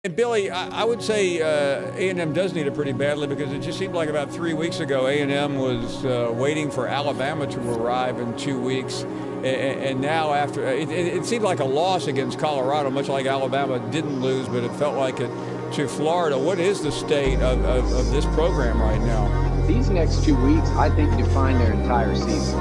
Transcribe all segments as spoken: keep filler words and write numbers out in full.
Billy, I, I would say uh, A and M does need it pretty badly, because it just seemed like about three weeks ago A and M was uh, waiting for Alabama to arrive in two weeks. And, and now after, it, it, it seemed like a loss against Colorado, much like Alabama didn't lose, but it felt like it to Florida. What is the state of, of, of this program right now? These next two weeks, I think, define their entire season.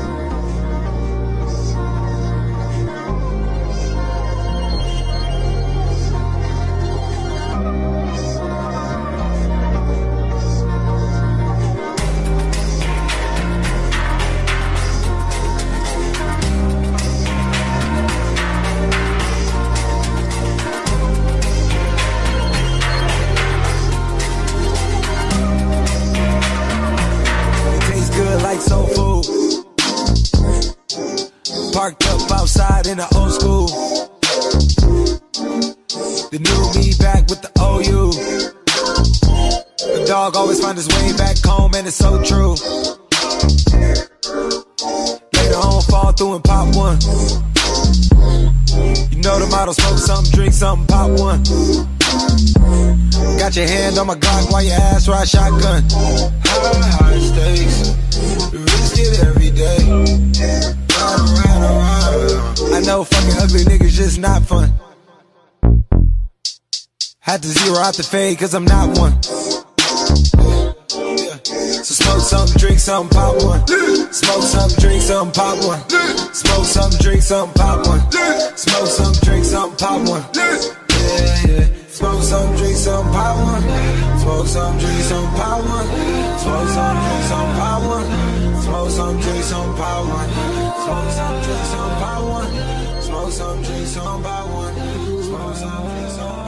Soul food, parked up outside in the old school. The new me back with the O U. The dog always find his way back home, and it's so true. Later on, fall through and pop one. You know the motto: smoke something, drink something, pop one. Got your hand on my Glock while your ass ride shotgun. High, high stakes. Risk it every day. Ride around, around. I know fucking ugly niggas just not fun. Had to zero out the fade cause I'm not one. Yeah. So smoke something, drink something, pop one. Smoke something, drink something, pop one. Smoke something, drink something, pop one. Smoke something, drink something, pop one. Yeah, yeah. Smoke something, drink something, pop one. Smoke something, drink something, pop one. Smoke something, drink something, pop one. Smoke something, drink something, pop one. Smoke something, drink something, pop one. Smoke something, drink something, pop one. Smoke something, drink something.